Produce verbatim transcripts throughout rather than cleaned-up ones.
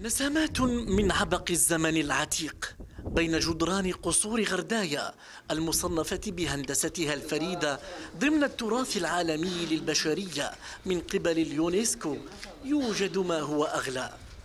نسمات من عبق الزمن العتيق بين جدران قصور غردايا المصنفة بهندستها الفريدة ضمن التراث العالمي للبشرية من قبل اليونسكو. يوجد ما هو أغلى.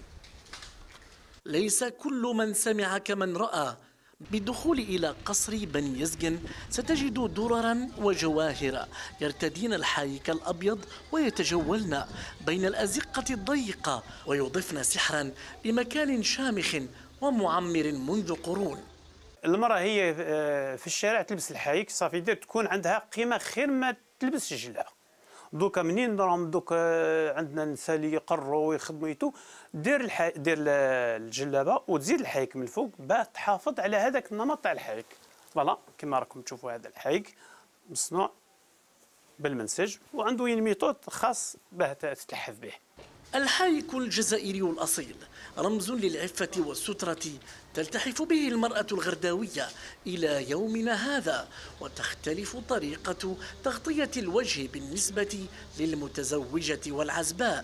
ليس كل من سمع كمن رأى. بالدخول إلى قصر بني يزجن ستجد دررا وجواهر يرتدين الحايك الأبيض ويتجولن بين الأزقة الضيقة ويضفن سحرا لمكان شامخ ومعمر منذ قرون. المرأة هي في الشارع تلبس الحايك صافي دير تكون عندها قيمة خير ما تلبس الجلابة. دوكا منين راهم دوك عندنا النساء اللي يقروا ويخدموا يتو دير الح... دير الجلابه وتزيد الحايك من الفوق باه تحافظ على هذاك النمط تاع الحايك. فوالا كما راكم تشوفوا هذا الحايك مصنوع بالمنسج وعنده ميثود خاص باه تتلحف به. الحايك الجزائري الأصيل رمز للعفة والسترة تلتحف به المرأة الغرداوية إلى يومنا هذا، وتختلف طريقة تغطية الوجه بالنسبة للمتزوجة والعزباء.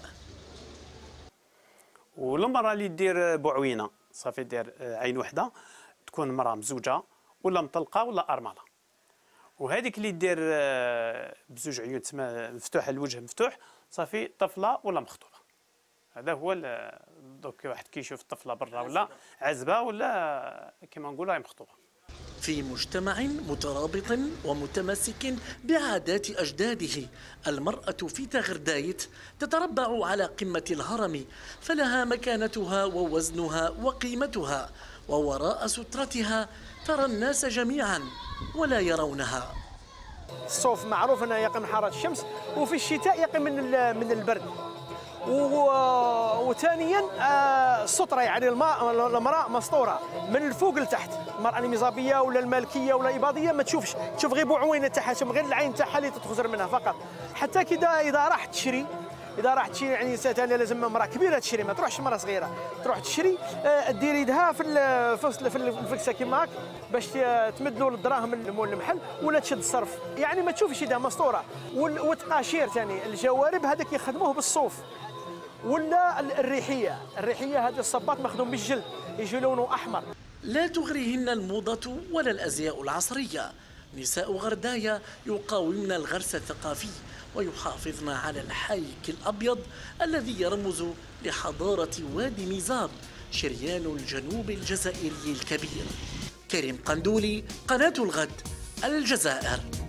والمرأة اللي دير بوعوينة صافي دير عين وحدة تكون مرأة مزوجة ولا مطلقة ولا أرملة، وهذيك اللي دير بزوج عيون تسمى مفتوحة الوجه مفتوح صافي طفلة ولا مخطوبة. هذا هو دوك واحد كيشوف الطفله برا ولا عزبه ولا كما نقولوا مخطوبه. في مجتمع مترابط ومتمسك بعادات أجداده، المرأة في تغردايت تتربع على قمة الهرم، فلها مكانتها ووزنها وقيمتها، ووراء سترتها ترى الناس جميعا ولا يرونها. الصوف معروف أنه يقي من حرارة الشمس، وفي الشتاء يقي من من البرد. وثانيا السطره يعني الماء المراه مسطوره من الفوق لتحت. المراه الميزابيه ولا المالكيه ولا الاباضيه ما تشوفش، تشوف غير بوعوينه تاعها، تشوف غير العين تاعها اللي تتخزر منها فقط. حتى كذا اذا راح تشري اذا راح تشري يعني ثانيه لازم امراه كبيره تشري، ما تروحش مراه صغيره تروح تشري دير يدها في في الفكسه كيما هاك باش تمد له الدراهم لمول المحل ولا تشد الصرف، يعني ما تشوفش يدها مسطوره. والتقاشير ثاني الجوارب هذاك يخدموه بالصوف. ولا الريحيه، الريحيه هذا الصباط مخدوم بالجلد يجي لونه احمر. لا تغريهن الموضه ولا الازياء العصريه. نساء غردايا يقاومن الغرس الثقافي ويحافظن على الحايك الابيض الذي يرمز لحضاره وادي ميزاب، شريان الجنوب الجزائري الكبير. كريم قندولي، قناه الغد، الجزائر.